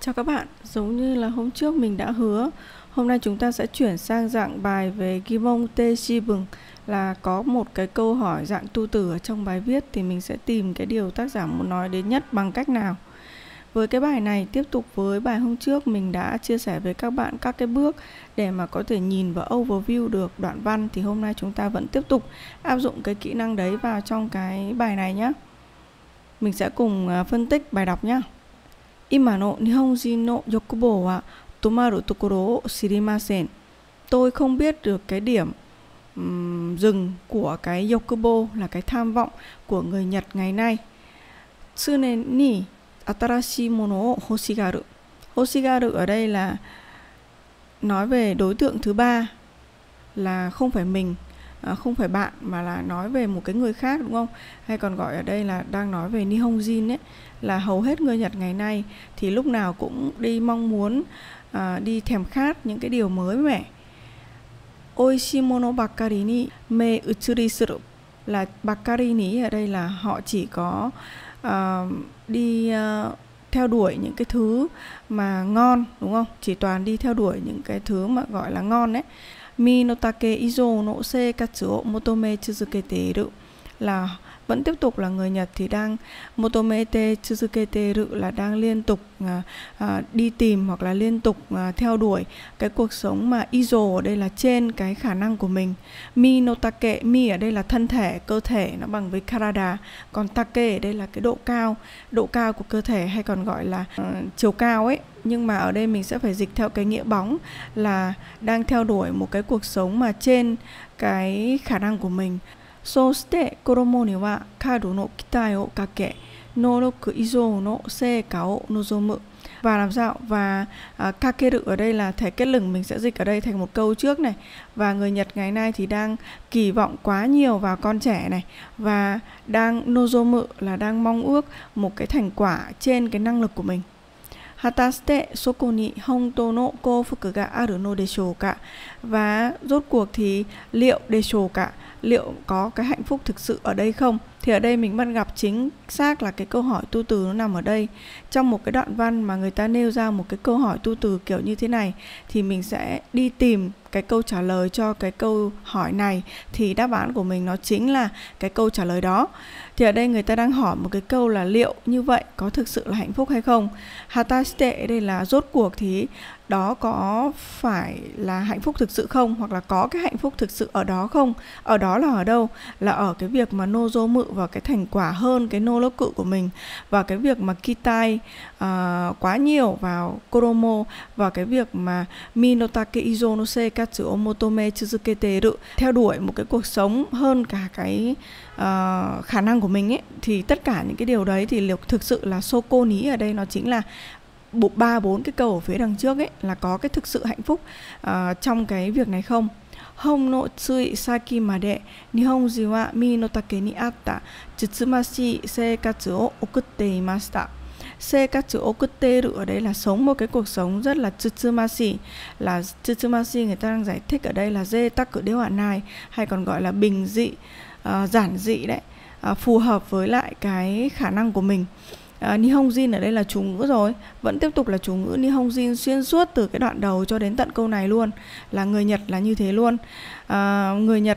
Chào các bạn, giống như là hôm trước mình đã hứa, hôm nay chúng ta sẽ chuyển sang dạng bài về Gimon te Shibun, là có một cái câu hỏi dạng tu từ ở trong bài viết thì mình sẽ tìm cái điều tác giả muốn nói đến nhất bằng cách nào. Với cái bài này, tiếp tục với bài hôm trước, mình đã chia sẻ với các bạn các cái bước để mà có thể nhìn và overview được đoạn văn, thì hôm nay chúng ta vẫn tiếp tục áp dụng cái kỹ năng đấy vào trong cái bài này nhé. Mình sẽ cùng phân tích bài đọc nhé. 今の日本人の欲望は止まるところを知りません. Tôi không biết được cái điểm dừng của cái yokubo là cái tham vọng của người Nhật ngày nay. 常に新しいものを欲しがる. Hoshigaru ở đây là nói về đối tượng thứ ba, là không phải mình, không phải bạn, mà là nói về một cái người khác, đúng không? Hay còn gọi ở đây là đang nói về Nihonjin ấy, là hầu hết người Nhật ngày nay thì lúc nào cũng đi mong muốn, đi thèm khát những cái điều mới mẻ. Oishii mono bakari ni me utsuri suru, là bakari ni ở đây là họ chỉ có đi theo đuổi những cái thứ mà ngon, đúng không? Chỉ toàn đi theo đuổi những cái thứ mà gọi là ngon đấy. Mi no take izo no seikatsu o motome tsuzukete iru, là vẫn tiếp tục là người Nhật thì đang motomete tsuzuketeru, là đang liên tục đi tìm hoặc là liên tục theo đuổi cái cuộc sống mà izo ở đây là trên cái khả năng của mình. Mi no take, mi ở đây là thân thể, cơ thể nó bằng với karada, còn take ở đây là cái độ cao của cơ thể, hay còn gọi là chiều cao ấy. Nhưng mà ở đây mình sẽ phải dịch theo cái nghĩa bóng là đang theo đuổi một cái cuộc sống mà trên cái khả năng của mình. そして子供には過度の期待をかけ、能力以上の成果を望む. Và làm sao? Và kakeru ở đây là thể kết lửng, mình sẽ dịch ở đây thành một câu trước này. Và người Nhật ngày nay thì đang kỳ vọng quá nhiều vào con trẻ này, và đang nozomu là đang mong ước một cái thành quả trên cái năng lực của mình. Hataste soko ni hontou no koufuku ga aru no deshou ka? Và rốt cuộc thì liệu deshou ka, liệu có cái hạnh phúc thực sự ở đây không? Thì ở đây mình bắt gặp chính xác là cái câu hỏi tu từ nó nằm ở đây. Trong một cái đoạn văn mà người ta nêu ra một cái câu hỏi tu từ kiểu như thế này, thì mình sẽ đi tìm cái câu trả lời cho cái câu hỏi này, thì đáp án của mình nó chính là cái câu trả lời đó. Thì ở đây người ta đang hỏi một cái câu là liệu như vậy có thực sự là hạnh phúc hay không? Hatashite đây là rốt cuộc thì đó có phải là hạnh phúc thực sự không? Hoặc là có cái hạnh phúc thực sự ở đó không? Ở đó là ở đâu? Là ở cái việc mà nozomu vào cái thành quả hơn cái noroku của mình, và cái việc mà kitai quá nhiều vào koromo, và cái việc mà minotake izo no seikatsu o motome tsuzuketeru, theo đuổi một cái cuộc sống hơn cả cái khả năng của mình ấy. Thì tất cả những cái điều đấy thì thực sự là soko ní ở đây nó chính là 3-4 cái câu ở phía đằng trước ấy, là có cái thực sự hạnh phúc trong cái việc này không? Hon no tsui saki made Nihonjin wa mi no take ni atta tsutsumashi seikatsu o okutte imashita. Seikatsu okutteru ở đây là sống một cái cuộc sống rất là tsutsumashi, là tsutsumashi người ta đang giải thích ở đây là zetaku de wa nai, hay còn gọi là bình dị, giản dị đấy, phù hợp với lại cái khả năng của mình. Nihonjin ở đây là chủ ngữ rồi, vẫn tiếp tục là chủ ngữ Nihonjin xuyên suốt từ cái đoạn đầu cho đến tận câu này luôn, là người Nhật là như thế luôn. Người Nhật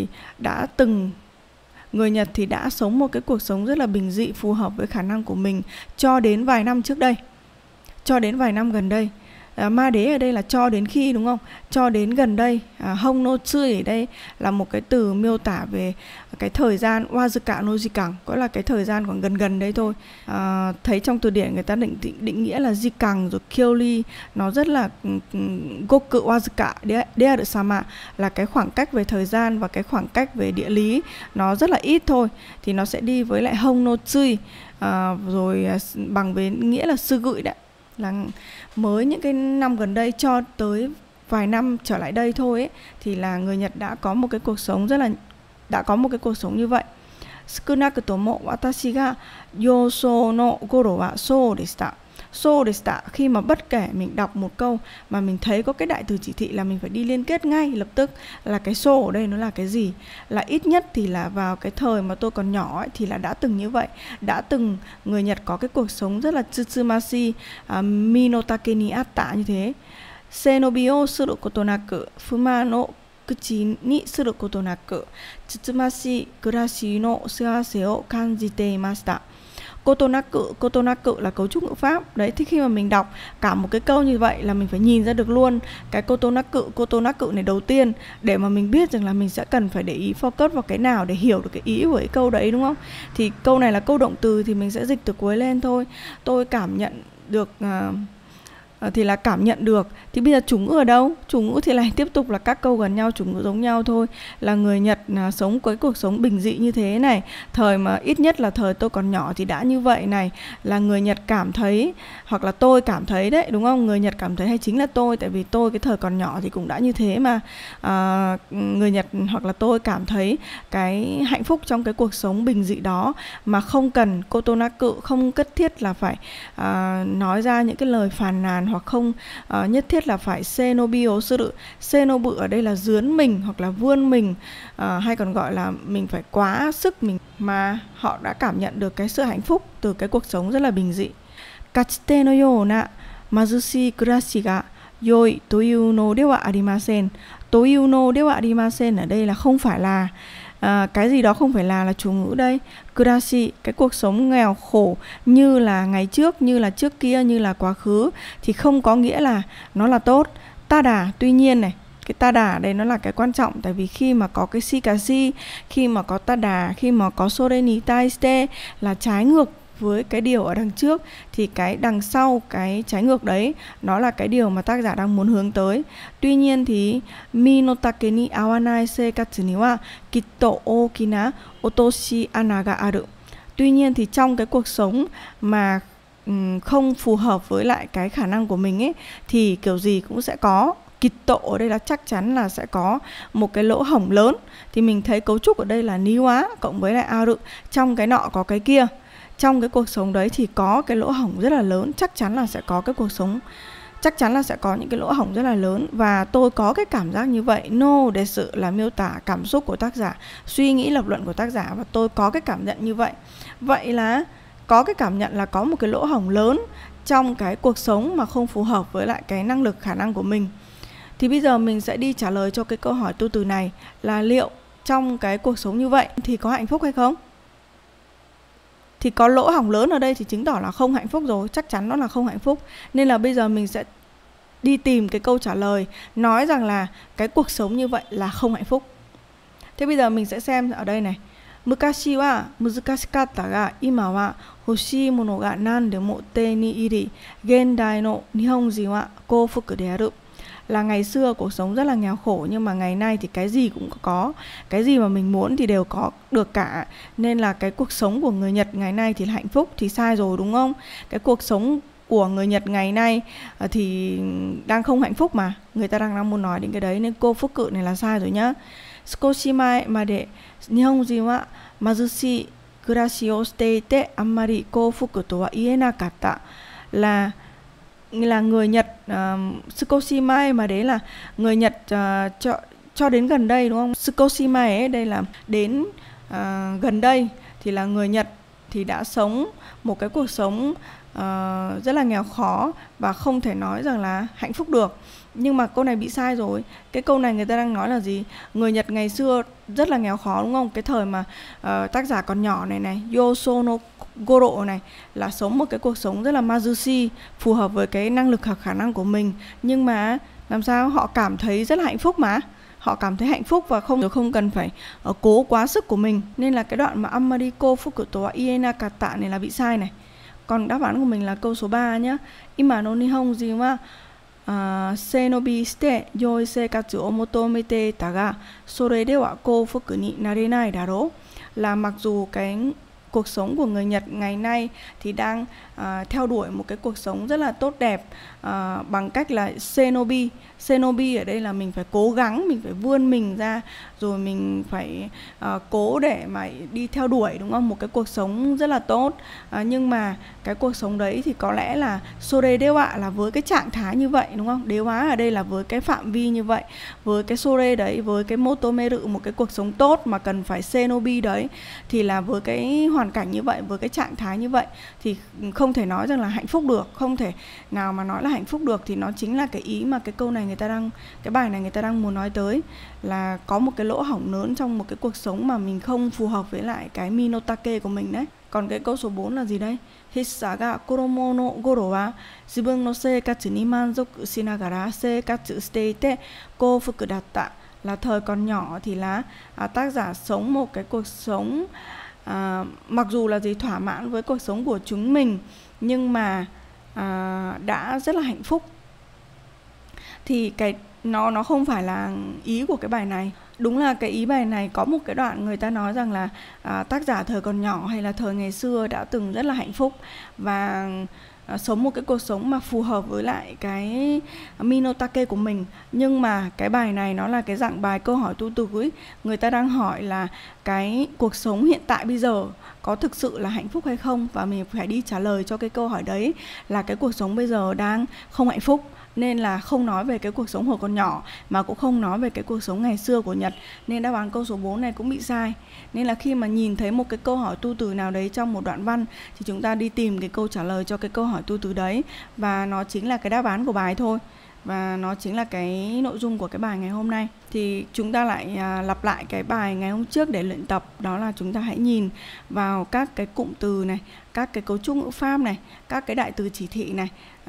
thì đã sống một cái cuộc sống rất là bình dị, phù hợp với khả năng của mình cho đến vài năm trước đây, cho đến vài năm gần đây. Ma đế ở đây là cho đến khi, đúng không? Cho đến gần đây. Hong no tsui ở đây là một cái từ miêu tả về cái thời gian wazuka no jikan, có là cái thời gian còn gần đây thôi. Thấy trong từ điển người ta định nghĩa là jikan rồi kyori, nó rất là goku wazuka dearu sama, là cái khoảng cách về thời gian và cái khoảng cách về địa lý nó rất là ít thôi, thì nó sẽ đi với lại hong no tsui, rồi bằng với nghĩa là sư gụi đấy, là mới những cái năm gần đây cho tới vài năm trở lại đây thôi ấy, thì là người Nhật đã có một cái cuộc sống như vậy. Sukunakutomo watashi ga yoso no goro wa sou deshita. So deshita, khi mà bất kể mình đọc một câu mà mình thấy có cái đại từ chỉ thị là mình phải đi liên kết ngay lập tức là cái so ở đây nó là cái gì. Là ít nhất thì là vào cái thời mà tôi còn nhỏ ấy, thì là đã từng như vậy. Đã từng người Nhật có cái cuộc sống rất là tsutsumashi minotake ni atta như thế. Senobi o suru koto naku, fuma no kuchi ni suru koto naku, tsutsumashi kurashi no suawase o kanjite imashita. Kotonaku là cấu trúc ngữ pháp. Đấy, thì khi mà mình đọc cả một cái câu như vậy là mình phải nhìn ra được luôn cái kotonaku này đầu tiên, để mà mình biết rằng là mình sẽ cần phải để ý focus vào cái nào để hiểu được cái ý của cái câu đấy, đúng không? Thì câu này là câu động từ thì mình sẽ dịch từ cuối lên thôi. Tôi cảm nhận được thì là cảm nhận được. Thì bây giờ chủ ngữ ở đâu? Chủ ngữ thì lại tiếp tục là các câu gần nhau, chủ ngữ giống nhau thôi. Là người Nhật sống cái cuộc sống bình dị như thế này. Thời mà ít nhất là thời tôi còn nhỏ thì đã như vậy này. Là người Nhật cảm thấy, hoặc là tôi cảm thấy đấy, đúng không? Người Nhật cảm thấy hay chính là tôi, tại vì tôi cái thời còn nhỏ thì cũng đã như thế mà. Người Nhật hoặc là tôi cảm thấy cái hạnh phúc trong cái cuộc sống bình dị đó, mà không cần kotonaku, không nhất thiết là phải nói ra những cái lời phàn nàn, hoặc không nhất thiết là phải senobi o suru. Senobu ở đây là dướn mình hoặc là vươn mình, hay còn gọi là mình phải quá sức mình, mà họ đã cảm nhận được cái sự hạnh phúc từ cái cuộc sống rất là bình dị. Kachite no yona mazushi kurashi ga yoi toyu no de wa arimasen. Toyu no de wa arimasen ở đây là không phải là, cái gì đó không phải là chủ ngữ đây. Kurashi, cái cuộc sống nghèo khổ như là ngày trước, như là trước kia, như là quá khứ, thì không có nghĩa là nó là tốt. Tada, tuy nhiên này, cái tada ở đây nó là cái quan trọng, tại vì khi mà có cái shikashi, khi mà có tada, khi mà có sore ni taishite là trái ngược với cái điều ở đằng trước, thì cái đằng sau cái trái ngược đấy nó là cái điều mà tác giả đang muốn hướng tới. Tuy nhiên thì minotake ni awanai seikatsu ni wa kitto okina otoshi ana ga aru. Tuy nhiên thì trong cái cuộc sống mà không phù hợp với lại cái khả năng của mình ấy, thì kiểu gì cũng sẽ có. Kitto ở đây là chắc chắn là sẽ có một cái lỗ hổng lớn. Thì mình thấy cấu trúc ở đây là ni wa cộng với lại aru, trong cái nọ có cái kia. Trong cái cuộc sống đấy thì có cái lỗ hổng rất là lớn, chắc chắn là sẽ có cái cuộc sống, chắc chắn là sẽ có những cái lỗ hổng rất là lớn. Và tôi có cái cảm giác như vậy. No desu là miêu tả cảm xúc của tác giả, suy nghĩ lập luận của tác giả, và tôi có cái cảm nhận như vậy. Vậy là có cái cảm nhận là có một cái lỗ hổng lớn trong cái cuộc sống mà không phù hợp với lại cái năng lực khả năng của mình. Thì bây giờ mình sẽ đi trả lời cho cái câu hỏi tu từ này là liệu trong cái cuộc sống như vậy thì có hạnh phúc hay không? Thì có lỗ hổng lớn ở đây thì chứng tỏ là không hạnh phúc rồi, chắc chắn nó là không hạnh phúc. Nên là bây giờ mình sẽ đi tìm cái câu trả lời nói rằng là cái cuộc sống như vậy là không hạnh phúc. Thế bây giờ mình sẽ xem ở đây này. Mukashi wa muzukashikatta ga ima wa hoshii mono ga nandemo te ni iri gendai no nihonjin wa koufuku de aru. Là ngày xưa cuộc sống rất là nghèo khổ, nhưng mà ngày nay thì cái gì cũng có, cái gì mà mình muốn thì đều có được cả. Nên là cái cuộc sống của người Nhật ngày nay thì là hạnh phúc, thì sai rồi đúng không? Cái cuộc sống của người Nhật ngày nay thì đang không hạnh phúc mà. Người ta đang muốn nói đến cái đấy, nên cô phúc cự này là sai rồi nhá. Sukoshi mae made nihonjin wa mazushi kurashi o shite ite ammari koufuku to wa ienakatta. Là người Nhật, Sukoshima mà đấy là người Nhật cho đến gần đây đúng không? Sukoshima ấy đây là đến gần đây thì là người Nhật thì đã sống một cái cuộc sống rất là nghèo khó và không thể nói rằng là hạnh phúc được. Nhưng mà câu này bị sai rồi. Cái câu này người ta đang nói là gì? Người Nhật ngày xưa rất là nghèo khó đúng không? Cái thời mà tác giả còn nhỏ này Yoso no Goro này là sống một cái cuộc sống rất là mazushi, phù hợp với cái năng lực khả năng của mình. Nhưng mà làm sao? Họ cảm thấy rất là hạnh phúc mà. Họ cảm thấy hạnh phúc và không cần phải cố quá sức của mình. Nên là cái đoạn mà Amariko Fukuto wa ienakatta này là bị sai này. Còn đáp án của mình là câu số 3 nhé. Ima no nihonjin wa senobi shite yoi seikatsu o motomete ta ga sore de wa koufuku ni narenai daro. Là mặc dù cái cuộc sống của người Nhật ngày nay thì đang theo đuổi một cái cuộc sống rất là tốt đẹp bằng cách là Shinobi. Shinobi ở đây là mình phải cố gắng, mình phải vươn mình ra, rồi mình phải cố để mà đi theo đuổi, đúng không? Một cái cuộc sống rất là tốt. Nhưng mà cái cuộc sống đấy thì có lẽ là Sore Dewa là với cái trạng thái như vậy, đúng không? Đế hóa ở đây là với cái phạm vi như vậy, với cái Sore đấy, với cái Motomeru, một cái cuộc sống tốt mà cần phải Shinobi đấy, thì là với cái hoàn cảnh như vậy, với cái trạng thái như vậy thì không thể nói rằng là hạnh phúc được, không thể nào mà nói là hạnh phúc được. Thì nó chính là cái ý mà cái câu này cái bài này người ta đang muốn nói tới, là có một cái lỗ hổng lớn trong một cái cuộc sống mà mình không phù hợp với lại cái Minotake của mình đấy. Còn cái câu số 4 là gì đây? Hissa ga koromo no goro wa jibun no seikatsu ni manzoku shinagara seikatsu shite ite koufuku datta. Là thời còn nhỏ thì là tác giả sống một cái cuộc sống mặc dù là gì, thỏa mãn với cuộc sống của chúng mình, nhưng mà đã rất là hạnh phúc. Thì cái nó không phải là ý của cái bài này. Đúng là cái ý bài này có một cái đoạn người ta nói rằng là tác giả thời còn nhỏ hay là thời ngày xưa đã từng rất là hạnh phúc và sống một cái cuộc sống mà phù hợp với lại cái Minotake của mình. Nhưng mà cái bài này nó là cái dạng bài câu hỏi tu từ ấy. Người ta đang hỏi là cái cuộc sống hiện tại bây giờ có thực sự là hạnh phúc hay không, và mình phải đi trả lời cho cái câu hỏi đấy là cái cuộc sống bây giờ đang không hạnh phúc. Nên là không nói về cái cuộc sống hồi còn nhỏ, mà cũng không nói về cái cuộc sống ngày xưa của Nhật. Nên đáp án câu số 4 này cũng bị sai. Nên là khi mà nhìn thấy một cái câu hỏi tu từ nào đấy trong một đoạn văn thì chúng ta đi tìm cái câu trả lời cho cái câu hỏi tu từ đấy, và nó chính là cái đáp án của bài thôi. Và nó chính là cái nội dung của cái bài ngày hôm nay. Thì chúng ta lại lặp lại cái bài ngày hôm trước để luyện tập. Đó là chúng ta hãy nhìn vào các cái cụm từ này, các cái cấu trúc ngữ pháp này, các cái đại từ chỉ thị này,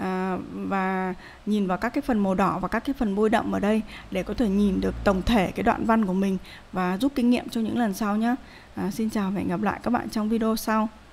và nhìn vào các cái phần màu đỏ và các cái phần bôi đậm ở đây để có thể nhìn được tổng thể cái đoạn văn của mình và rút kinh nghiệm cho những lần sau nhé. Xin chào và hẹn gặp lại các bạn trong video sau.